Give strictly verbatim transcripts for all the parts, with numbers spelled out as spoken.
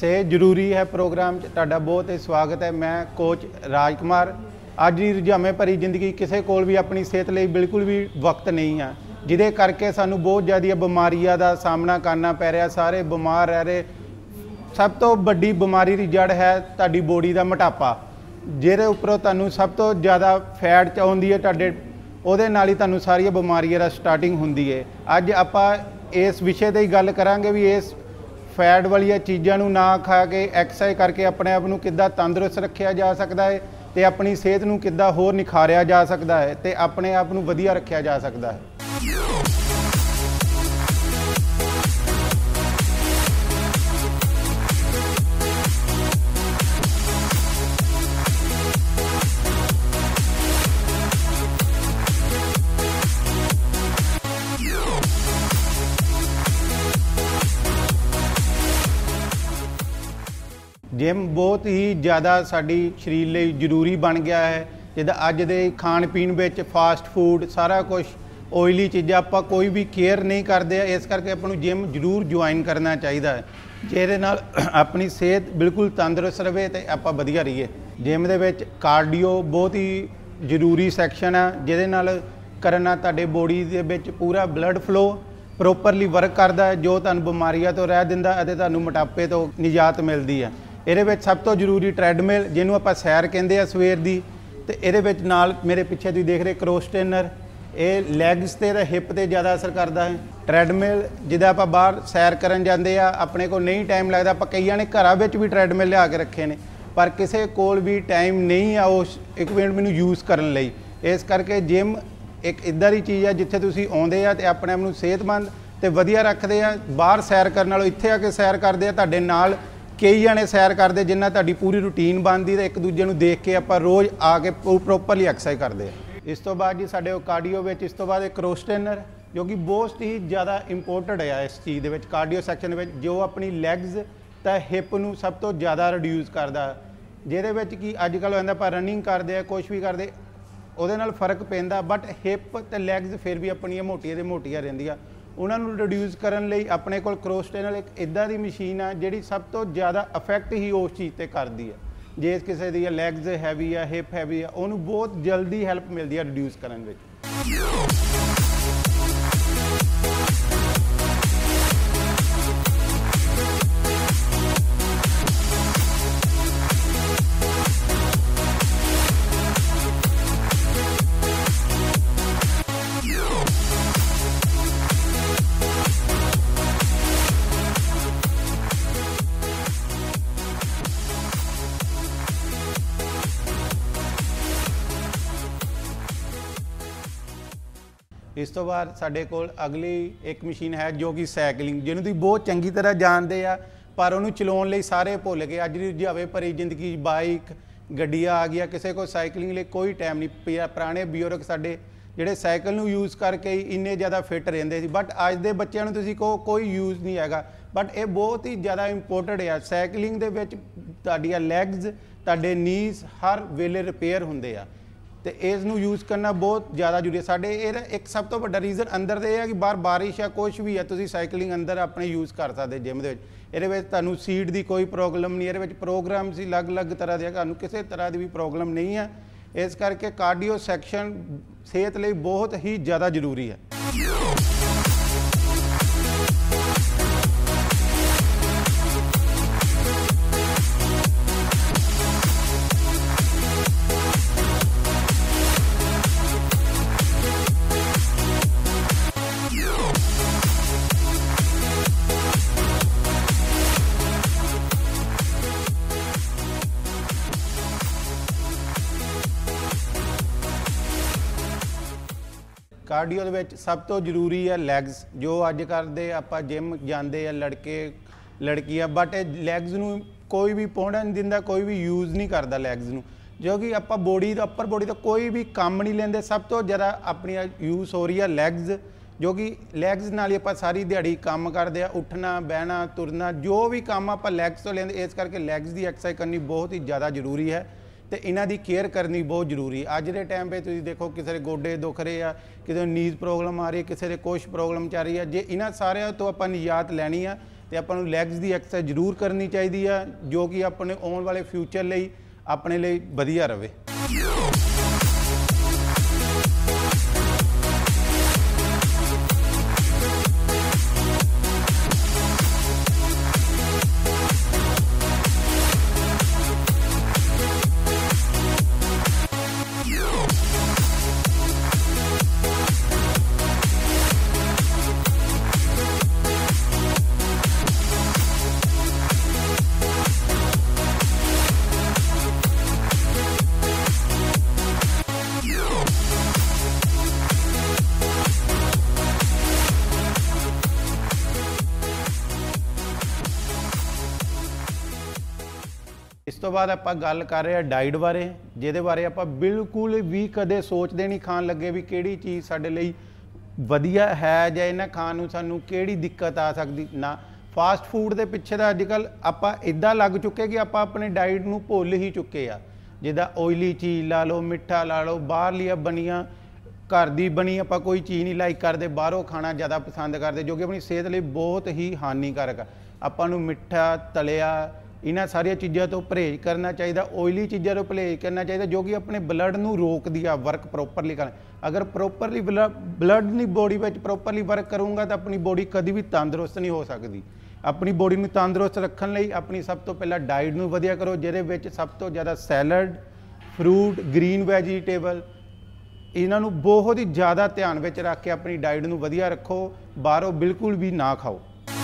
सेहत जरूरी है प्रोग्राम तुहाडा बहुत ही स्वागत है। मैं कोच राजकुमार। अज की रुझावे भरी जिंदगी किसी कोल भी अपनी सेहत लिए बिल्कुल भी वक्त नहीं है, जिहदे करके सानू बहुत ज़्यादा बीमारियां का सामना करना पै रहा। सारे बीमार रह रहे। सब तो वड्डी बीमारी की जड़ है तुहाडी बॉडी का मोटापा, जिहदे उपरों तुहानू सब तो ज़्यादा फैट आउंदी है तुहाडे, उहदे नाल ही तुहानू सारियां बीमारियां दा स्टार्टिंग हुंदी है। अज आपां इस विषय ते गल करांगे भी इस फैट वाली चीज़ों को ना खा के एक्सरसाइज करके अपने आप को किद्दां तंदुरुस्त रखा जा सकता है, तो अपनी सेहत को किद्दां होर निखारिया जा सकता है, तो अपने आप को वधिया रखा जा सकता है। जिम बहुत ही ज़्यादा साडी शरीर लिए जरूरी बन गया है। जिद्दां अज दे खाण पीण विच फास्ट फूड सारा कुछ ऑयली चीज़ां आपां कोई भी केयर नहीं करते, इस करके आपां नूं जिम जरूर ज्वाइन करना चाहिए है, जिहदे नाल अपनी सेहत बिल्कुल तंदुरुस्त रहे तो आपां वधिया रहीए। जिम दे विच कार्डियो बहुत ही जरूरी सैक्शन है, जिहदे नाल करना तुहाडे बॉडी दे विच पूरा ब्लड फ्लो प्रोपरली वर्क करता है, जो तुहानूं बीमारियां तो रह दिंदा अते तुहानूं मोटापे तो निजात मिलती है। ये सब तो जरूरी ट्रैडमिल जिन्हों आप सैर कहते हैं सवेर की, तो ये नाल मेरे पिछे तुम देख रहे क्रॉस ट्रेनर, ये लैग्स ते हिप ते ज़्यादा असर करता है। ट्रैडमिल जिदा आप बाहर सैर करन जाते हैं, अपने को नहीं टाइम लगता, आप कई ने घर भी ट्रैडमिल लिया के रखे ने, पर किसी कोल भी टाइम नहीं है उस इक्विपमेंट मैनू यूज़ करने लई। इस करके जिम एक इदां दी चीज़ है जिथे तुसीं आउंदे आ ते अपने आप नूं सेहतमंद ते वधिया रखदे आ। बाहर सैर करन नालों इत्थे आके सैर करदे आ, तुहाडे नाल कई जने सैर करते जिन्ना तुहाडी पूरी रूटीन बनती, तो एक दूजे को देख के आप रोज़ आके प्रोपरली एक्सरसाइज करते हैं। इस तो बाद जी साडे कार्डियो विच इस तो बाद एक क्रॉस ट्रेनर जो कि बहुत ही ज़्यादा इंपोर्टेंट है इस चीज़ दे विच कार्डियो सैक्शन में, जो अपनी लैग्स तो हिप नूं सब तो ज़्यादा रिड्यूस करता है। जिहदे विच कि अजकल होंदा आपां रनिंग करते हैं कुछ भी करते उहदे नाल फर्क पैंदा, बट हिप ते लैग्स फिर भी अपनियां मोटियां ते मोटियां रहिंदियां। उन्होंने रिड्यूस करने लई अपने को क्रॉस ट्रेनर एक इदां दी मशीन है जिहड़ी सब तो ज़्यादा इफैक्ट ही उस चीज़ पर करती है। जे किसी दी लैग्स हैवी है हिप हैवी है, उन्होंने बहुत जल्दी हैल्प मिलती है रिड्यूस करने में। इस तो बाद साडे कोल अगली एक मशीन है जो कि साइकिलिंग, जिन्होंने तुसीं बहुत चंगी तरह जानते हैं, पर उन्होंने चलाने लई सारे भुल गए। अज दी रुझावे भरी जिंदगी बाइक गड्डियां आ गई, किसी को साइकिलिंग लिए कोई टाइम नहीं। पुराने बजुर्ग साडे जिहड़े साइकिल नूं यूज़ करके ही इन्ने ज़्यादा फिट रहिंदे सी, बट अज दे बच्चों नूं तुसीं कहो कोई यूज़ नहीं हैगा, बट ये बहुत ही ज़्यादा इंपोर्टेंट है। साइकिलिंग दे विच तुहाडीआं लैग्स तुहाडे नीज हर वेले रिपेयर हुंदे आ, तो इस नूं यूज़ करना बहुत ज़्यादा जरूरी है। साडे एक सब तो वड्डा रीज़न अंदर दे है कि बाहर बारिश या कुछ भी है, तुसीं साइकिलिंग अंदर अपने यूज़ कर सकते जिम दे विच। इहदे विच तुहानूं सीट की कोई प्रॉब्लम नहीं, इहदे विच प्रोग्राम्स ही अलग अलग तरह के, तुहानूं किसी तरह की भी प्रॉब्लम नहीं है। इस करके कार्डियो सैक्शन सेहत लई बहुत ही ज़्यादा जरूरी है। कार्डियो दे विच सब तो जरूरी है लैग्स, जो अज करते आप जिम जाते हैं लड़के लड़कियां, बट लैग्स नूं कोई भी पौड़ा नहीं दिंदा, कोई भी यूज़ नहीं करता लैग्स नूं, जो कि आप बॉडी का अपर बॉडी तो कोई भी काम नहीं लेंदे। सब तो ज़्यादा अपनी यूज़ हो रही है लैग्स, जो कि लैग्स नाल आप सारी दिहाड़ी काम करते हैं, उठना बहना तुरना जो भी काम आप लैग्स तो लेंदे। इस करके लैग्स की एक्सरसाइज करनी बहुत ही ज़्यादा जरूरी है, तो इन्हां दी केयर करनी बहुत जरूरी है। अज के टाइम पे तुसीं देखो किसी के गोडे दुख रहे आ, किसी नीज प्रॉब्लम आ रही है, किसी के कुछ प्रॉब्लम चल रही है, जे इन्हां सारिਆਂ तो आपां निजात लैनी है ਤੇ ਆਪਾਂ ਨੂੰ ਲੈਗਸ ਦੀ ਐਕਸਰਸਾਈਜ਼ ਜ਼ਰੂਰ ਕਰਨੀ ਚਾਹੀਦੀ ਆ, ਜੋ ਕਿ ਆਪਣੇ ਆਉਣ ਵਾਲੇ ਫਿਊਚਰ ਲਈ ਆਪਣੇ ਲਈ ਵਧੀਆ ਰਵੇ। इस तो बाद आप गल कर रहे हैं डाइट बारे, जिहदे बारे आप बिल्कुल भी कदे सोचते नहीं खान लगे भी किहड़ी चीज़ साडे लई वधिया है जां इन्हां खाण नूं सानूं किहड़ी दिक्कत आ सकदी ना। फास्ट फूड के पिछे तो अजकल आप इदां लग चुके कि आप अपने डाइट नूं भुल ही चुके आ। जिद्दां ऑयली चीज़ ला लो, मिठा ला लो, बाहरलियां बनियां घर दी बनी आप कोई चीज़ नहीं लाइक करते, बाहरों खाना ज़्यादा पसंद करते, जो कि अपनी सेहत लई बहुत ही हानिकारक आ। आपां नूं मिठा तलिया इन्हां सारिया चीज़ों तो परहेज करना चाहिए, ऑयली चीज़ों तो परहेज करना चाहिए, जो कि अपने ब्लड नूं रोकदी आ वर्क प्रॉपरली करना। अगर प्रॉपरली ब्लड नहीं बॉडी में प्रॉपरली वर्क करूँगा तो अपनी बॉडी कभी भी तंदुरुस्त नहीं हो सकती। अपनी बॉडी नूं तंदुरुस्त रखने लई अपनी सब तो पहला डाइट नूं वधिया करो, जिहदे विच सब तो ज़्यादा सैलड, फ्रूट, ग्रीन वैजीटेबल इन्हां नूं बहुत ही ज़्यादा ध्यान विच रख के अपनी डाइट नूं वधिया रखो, बाहरों बिल्कुल भी ना खाओ।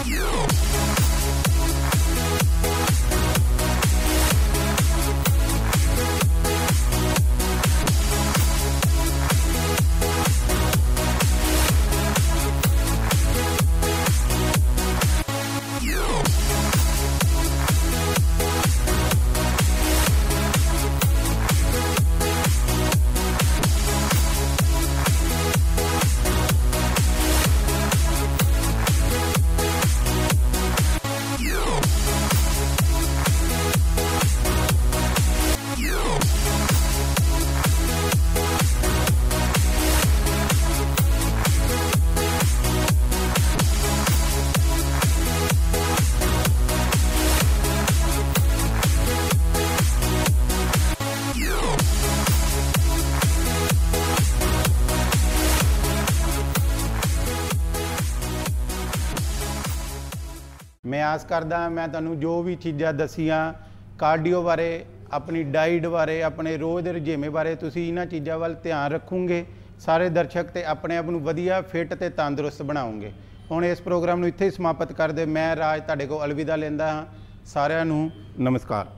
मैं आस करदा मैं तुहानूं जो भी चीज़ां दसियां कार्डियो बारे, अपनी डाइट बारे, अपने रोज़ दे रजेमे बारे, तुसीं इन्हां चीज़ां वल ध्यान रखोगे, सारे दर्शक ते अपने आप नूं वधिया फिट ते तंदुरुस्त बनाओगे। हुण इस प्रोग्राम नूं इत्थे ही समाप्त करदे, मैं राज तुहाडे कोल अलविदा लैंदा हां। सारिआं नूं नमस्कार।